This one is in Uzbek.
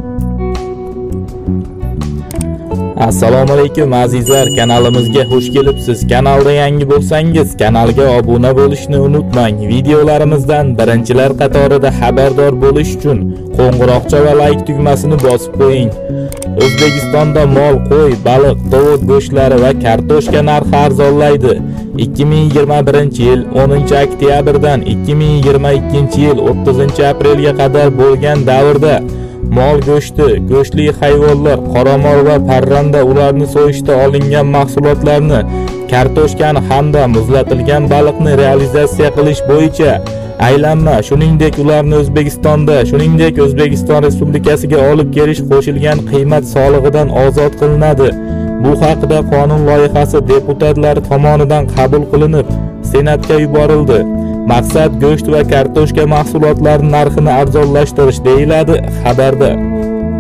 Assalomu alaykum azizlar, kanalimizga xush kelibsiz. Kanalda yangi bo'lsangiz, kanalga obuna bo'lishni unutmang. Videolarimizdan birinchilar qatorida xabardor bo'lish uchun qo'ng'iroqcha va like tugmasini bosib qo'ying. O'zbekistonda mol, qo'y, baliq, tovuq go'shtlari va kartoshka narxi arzonlaydi. 2021-yil 10-oktyabrdan 2022-yil 30-aprelga qadar bo'lgan davrda mol go'shti, go'shtli hayvonlar, qoramol va parranda ularni so'yishda olingan mahsulotlarni, kartoshkani hamda muzlatilgan baliqni realizatsiya qilish bo'yicha aylanma, shuningdek ularni O'zbekiston Respublikasiga olib kelish qo'shilgan qiymat solig'idan ozod qilinadi. Bu haqida qonun loyihasi deputatlar tomonidan qabul qilinib, Senatga yuborildi. Maqsad go'sht va kartoshka mahsulotlari narxini arzonlashtirish deyiladi xabarda.